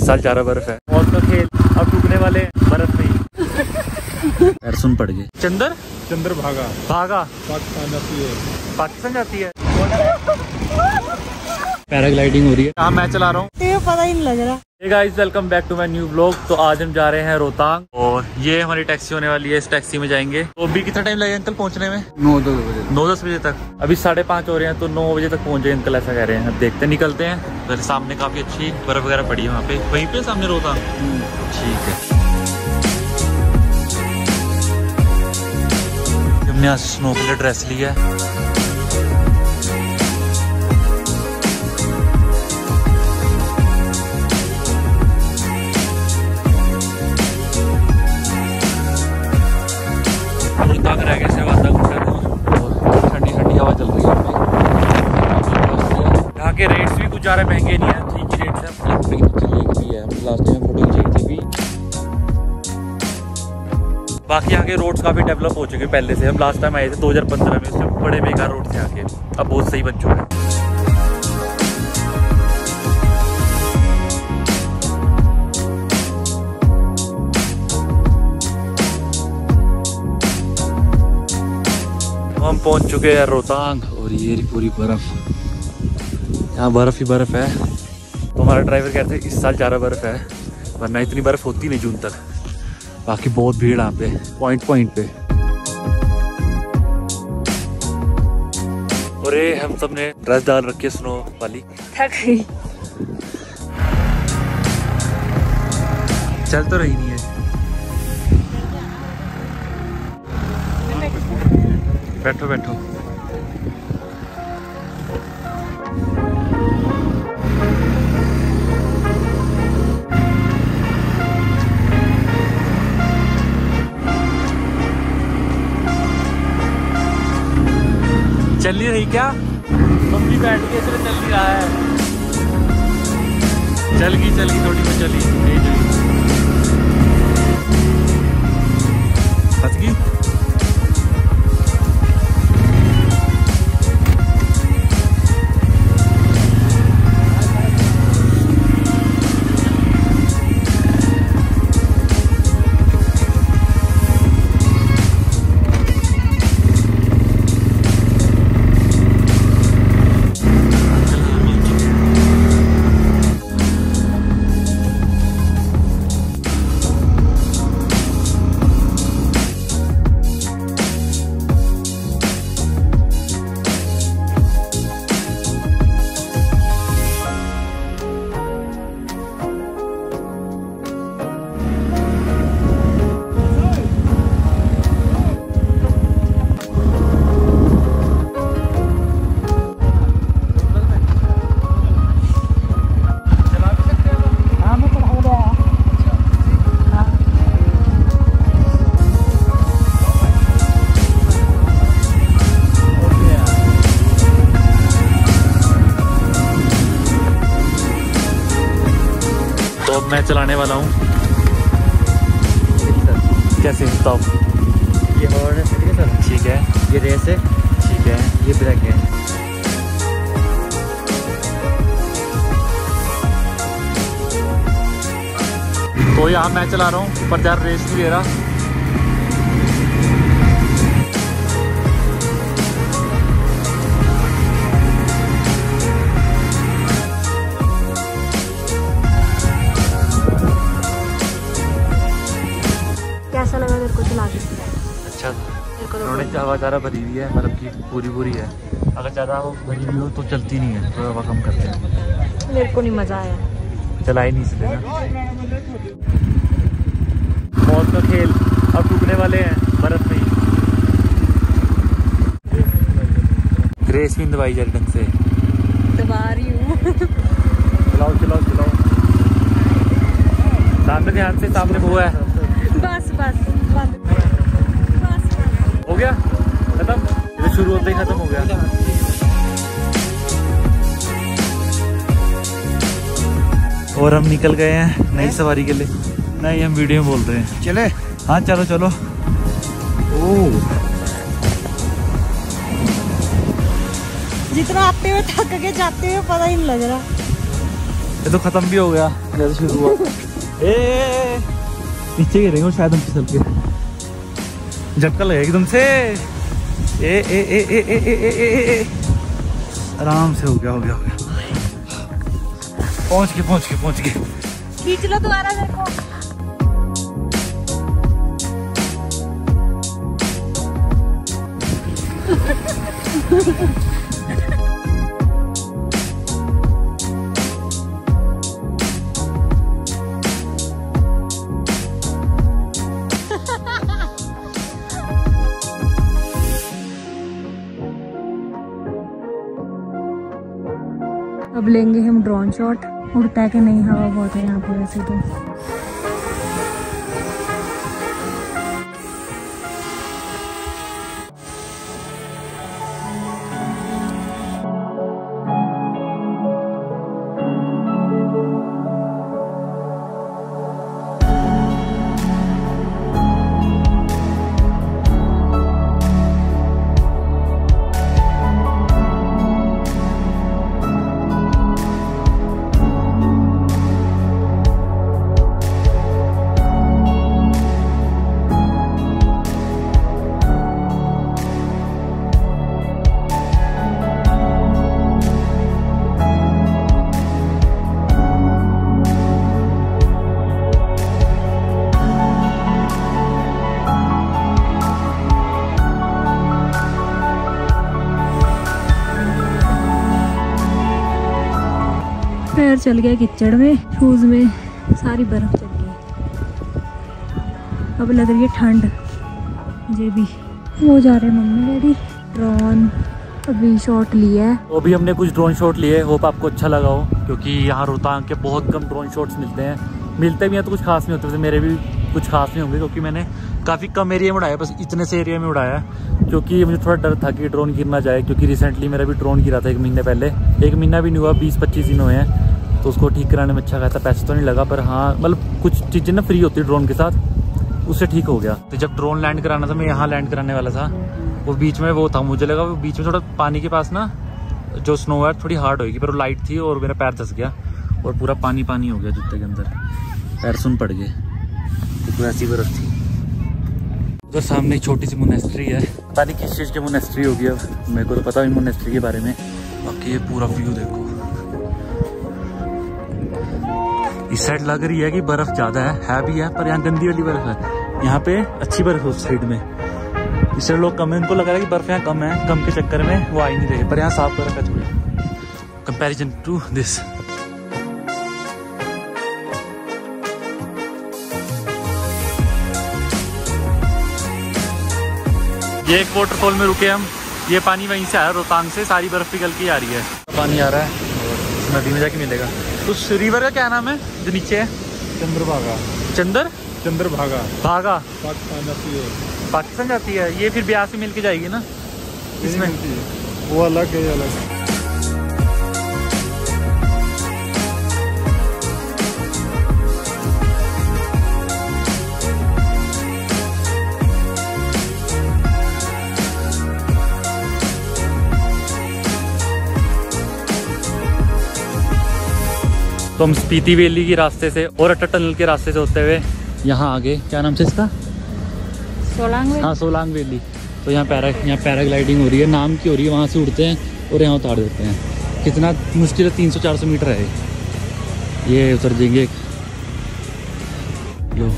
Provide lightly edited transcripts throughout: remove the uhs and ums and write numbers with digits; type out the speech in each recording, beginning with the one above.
साल ज़्यादा बर्फ है। मौत का खेल अब डूबने वाले हैं बर्फ में। सुन पड़ गए। चंदर भागा पाकिस्तान जाती है। पैराग्लाइडिंग हो रही है। हाँ, मैं चला रहा हूँ, पता ही नहीं लग रहा। Hey guys, welcome back to my new blog. तो आज हम जा रहे हैं रोहतांग और ये हमारी टैक्सी होने वाली है। इस टैक्सी में जाएंगे। तो अभी कितना टाइम लगेगा अंकल पहुंचने में? 9-10 बजे तक। अभी 5:30 हो रहे हैं तो 9 बजे तक पहुंच जाए अंकल, ऐसा कह रहे हैं। अब देखते निकलते हैं। उधर सामने काफी अच्छी बर्फ वगैरह पड़ी है वहाँ पे, वहीं पे सामने रोहतांग। ठीक है। हमने आज स्नो के लिए ड्रेस लिया है। ठंडी ठंडी हवा चल रही है। यहाँ के रेट्स भी कुछ ज़्यादा महंगे नहीं है, ठीक ही रेट्स हैं। लास्ट टाइम फोटो खींची थी भी। बाकी यहाँ के रोड्स काफ़ी डेवलप हो चुके हैं पहले से। हम लास्ट टाइम आए थे 2015 में, उसमें बड़े बेकार रोड थे यहाँ के, अब बहुत सही बन चुके हैं। हम पहुंच चुके हैं रोहतांग और ये पूरी बर्फ, यहाँ बर्फ ही बर्फ है। तो हमारा ड्राइवर कहते हैं इस साल ज़्यादा बर्फ है, वरना इतनी बर्फ होती नहीं जून तक। बाकी बहुत भीड़ यहाँ पे पॉइंट पे। और ये हम सब ने ड्रेस डाल रखी है स्नो वाली। थक गई। चल तो रही नहीं है। बैठो बैठो। चल नहीं रही क्या? मम्मी बैठ के इसलिए चल नहीं रहा है। चल गई थोड़ी बहुत चली, नहीं चली। फंस गई। तो मैं चलाने वाला हूँ। कैसे स्टॉप? ये हॉर्न है सर। ठीक है। ये रेस है। ठीक है। ये ब्रेक है। तो यहाँ मैं चला रहा हूँ, पर ज़्यादा रेस नहीं ले रहा। कैसा लगा तेरे को चला के? अच्छा, उन्होंने हवा ज़्यादा भरी हुई है, मतलब कि पूरी है। अगर ज़्यादा वो भरी हुई हो तो चलती नहीं है, तो हवा कम करते हैं। मेरे को नहीं मज़ा आया, चला ही नहीं इसलिए ना। मौत का खेल अब डूबने वाले हैं बर्फ में। ग्रेस भी दबाई जा ढंग से। दबा रही हूँ। चलाओ। सामने ध्यान से, सामने वो है। बस हो गया खत्म। ये शुरू होते ही खत्म हो गया। और हम निकल गए हैं नई सवारी के लिए। नहीं, हम वीडियो में बोल रहे हैं। चले? हाँ चलो। जितना आते हुए थक के जाते हुए पता ही नहीं लग रहा। ये तो खत्म भी हो गया जैसे शुरू हुआ। ए नीचे गिरेंगे शायद हम फिसल के, झटका लगेगा एकदम से। ए ए ए ए ए ए ए ए ए आराम से हो गया हो गया हो गया। पहुंच गए। खींच लो दोबारा देखो। अब लेंगे हम ड्रोन शॉट। उड़ता है कि नहीं, हवा बहुत है यहाँ पर वैसे तो। पैर चल गया कीचड़ में, शूज में सारी बर्फ चल गई। अब लग रही है ठंड मुझे भी। वो जा रहे मम्मी डैडी ड्रोन अभी शॉट लिया है। तो अभी हमने कुछ ड्रोन शॉट लिए, होप आपको अच्छा लगा हो, क्योंकि यहाँ रोहतांग के बहुत कम ड्रोन शॉट्स मिलते हैं। मिलते भी हैं तो कुछ खास नहीं होते, मेरे भी कुछ खास नहीं होंगे, क्योंकि मैंने काफ़ी कम एरिया में उड़ाया, बस इतने से एरिया में उड़ाया, क्योंकि मुझे थोड़ा डर था कि ड्रोन गिर ना जाए। क्योंकि रिसेंटली मेरा भी ड्रोन गिरा था 1 महीने पहले, 1 महीना भी नहीं हुआ, 20-25 दिन हुए हैं। तो उसको ठीक कराने में अच्छा खासा पैसा तो नहीं लगा, पर हाँ मतलब कुछ चीज़ें ना फ्री होती है ड्रोन के साथ, उससे ठीक हो गया। तो जब ड्रोन लैंड कराना था, मैं यहाँ लैंड कराने वाला था, वो बीच में वो था, मुझे लगा वो बीच में थोड़ा पानी के पास ना जो स्नो है थोड़ी हार्ड होगी, पर वो लाइट थी और मेरा पैर धंस गया और पूरा पानी पानी हो गया जूते के अंदर, पैर सुन पड़ गए, तो ऐसी बर्फ थी। उधर सामने एक छोटी सी मोनेस्ट्री है, पता नहीं किस चीज़ की मोनेस्ट्री होगी, अब मेरे को तो पता नहीं मोनेस्ट्री के बारे में। बाकी ये पूरा व्यू देखो, इस साइड लग रही है कि बर्फ ज़्यादा है भी है, पर यहाँ गंदी वाली बर्फ है, यहाँ पे अच्छी बर्फ है उस साइड में। इस साइड लोग कम है, उनको लग रहा है कि बर्फ यहाँ कम है, कम के चक्कर में वो आ ही नहीं रहे, पर यहाँ साफ बर्फ है थोड़ी कंपेरिजन टू दिस। ये एक वाटरफॉल में रुके हम, ये पानी वहीं से आया रोहतांग से, सारी बर्फ पिघल के आ रही है, पानी आ रहा है और नदी में जाके मिलेगा। उस रिवर का क्या नाम है जो नीचे है? चंद्रभागा। चंद्रभागा भागा पाकिस्तान जाती है। पाकिस्तान जाती है, ये फिर ब्यास से मिल के जाएगी ना इसमें? वो अलग है, अलग। तो हम स्पीति वैली के रास्ते से और अटल टनल के रास्ते से होते हुए यहाँ आगे, क्या नाम से इसका? सोलांग वैली। हाँ सोलांग वैली। तो यहाँ पैराग्लाइडिंग हो रही है, नाम की हो रही है, वहाँ से उड़ते हैं और यहाँ उतार देते हैं। कितना मुश्किल है, 300-400 मीटर है ये, उतर देंगे। लो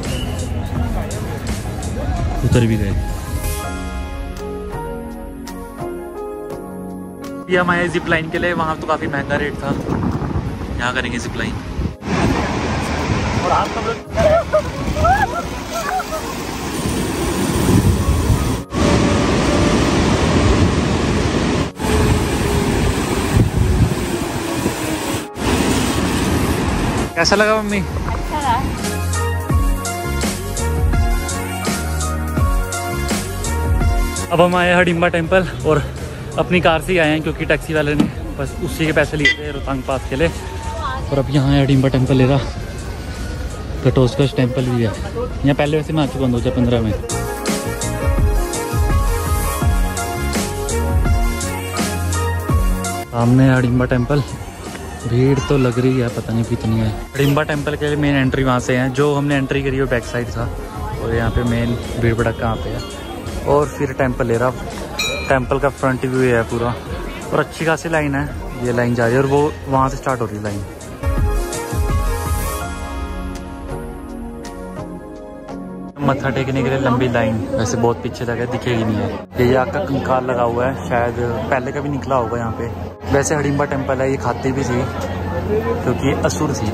उतर भी गए। ये हम आए जिप लाइन के लिए, वहाँ तो काफ़ी महंगा रेट था, यहाँ करेंगे जिप लाइन। और आप सब लोग कैसा लगा मम्मी? अच्छा रहा। अब हम आए हडिम्बा टेम्पल और अपनी कार से ही आए हैं, क्योंकि टैक्सी वाले ने बस उसी के पैसे लिए थे रोहतांग पास के लिए। और अब यहाँ है हडिम्बा टेम्पल ले रहा, कटोस्कच टेम्पल भी है यहाँ, पहले वैसे मैं आ चुका हूँ 2015 में। सामने हडिम्बा टेम्पल, भीड़ तो लग रही है, पता नहीं कितनी है। हिडिंबा टेम्पल के लिए मेन एंट्री वहाँ से है, जो हमने एंट्री करी वो बैक साइड था। और यहाँ पे मेन भीड़ भड़क कहाँ पे है। और फिर टेम्पल ले रहा, टेम्पल का फ्रंट व्यू है पूरा। और अच्छी खासी लाइन है, ये लाइन जा रही है और वो वहाँ से स्टार्ट हो रही है लाइन। मत्था टेकने के लिए लंबी लाइन, वैसे बहुत पीछे तक है, दिखेगी नहीं है। ये आग का कंकाल लगा हुआ है, शायद पहले कभी निकला होगा यहाँ पे। वैसे हिडिंबा टेम्पल है, ये खाती भी थी क्योंकि असुर थी।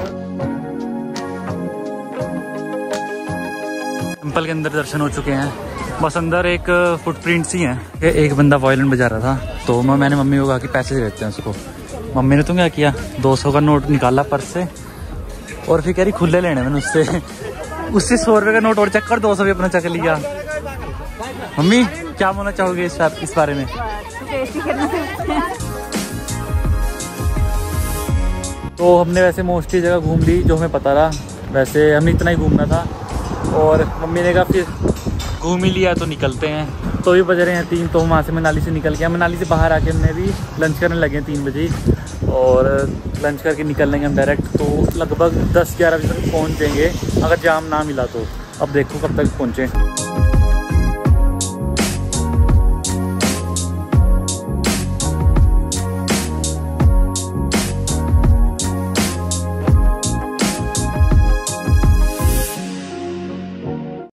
टेम्पल के अंदर दर्शन हो चुके हैं, बस अंदर एक फुटप्रिंट सी है। एक बंदा वायलिन बजा रहा था, तो मैंने मम्मी को कहा कि पैसे दे देते हैं उसको। मम्मी ने तो क्या किया, 200 का नोट निकाला पर्स से और फिर कह रही खुले लेने। मैंने उससे 100 रुपये का नोट और चेक कर, 200 भी अपना चेक लिया। मम्मी क्या बोलना चाहोगे इस बारे में? तो हमने वैसे मोस्टली जगह घूम ली जो हमें पता रहा, वैसे हमने इतना ही घूमना था। और मम्मी ने कहा फिर घूम ही लिया तो निकलते हैं। तो ये बज रहे हैं 3, तो हम वहाँ से मनाली से निकल गया। मनाली से बाहर आके हमने भी लंच करने लगे 3 बजे और लंच करके निकल लेंगे हम डायरेक्ट। तो लगभग 10-11 बजे तक पहुँच जाएंगे अगर जाम ना मिला तो। अब देखो कब तक पहुँचे।